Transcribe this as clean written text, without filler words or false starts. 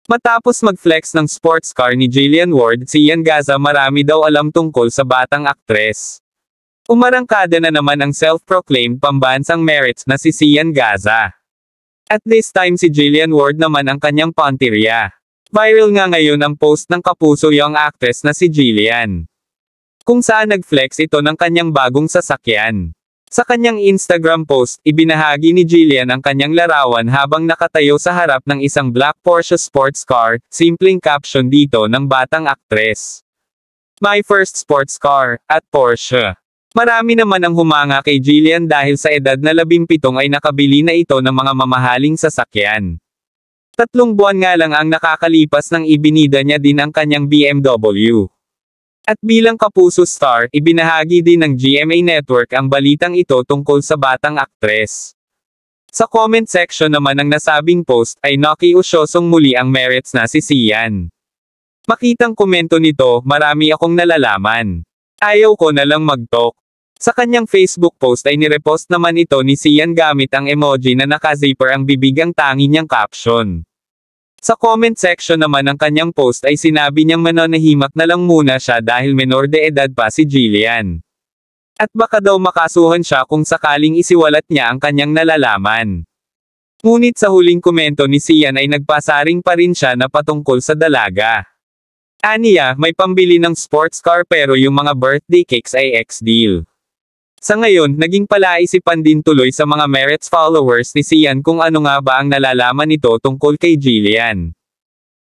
Matapos mag-flex ng sports car ni Jillian Ward, Sian Gaza marami daw alam tungkol sa batang aktres. Umarangkada na naman ang self-proclaimed pambansang merits na si Sian Gaza. At this time si Jillian Ward naman ang kanyang pantirya. Viral nga ngayon ang post ng kapuso young actress na si Jillian, kung saan nag-flex ito ng kanyang bagong sasakyan. Sa kanyang Instagram post, ibinahagi ni Jillian ang kanyang larawan habang nakatayo sa harap ng isang black Porsche sports car, simpleng caption dito ng batang aktres. "My first sports car, at Porsche." Marami naman ang humanga kay Jillian dahil sa edad na 17 ay nakabili na ito ng mga mamahaling sasakyan. 3 buwan nga lang ang nakakalipas nang ibinida niya din ang kanyang BMW. At bilang kapuso star, ibinahagi din ng GMA Network ang balitang ito tungkol sa batang aktres. Sa comment section naman ng nasabing post ay nakiusyosong muli ang merits na si Sian. Makitang komento nito, "Marami akong nalalaman. Ayaw ko na lang mag-talk." Sa kanyang Facebook post ay nirepost naman ito ni Sian gamit ang emoji na naka-zipper ang bibig ang tangi niyang caption. Sa comment section naman ng kanyang post ay sinabi niyang mananahimak na lang muna siya dahil menor de edad pa si Jillian. At baka daw makasuhan siya kung sakaling isiwalat niya ang kanyang nalalaman. Ngunit sa huling komento ni Sian ay nagpasaring pa rin siya na patungkol sa dalaga. Aniya, may pambili ng sports car pero yung mga birthday cakes ay ex-deal. Sa ngayon, naging palaisipan din tuloy sa mga merits followers ni Sian kung ano nga ba ang nalalaman nito tungkol kay Jillian.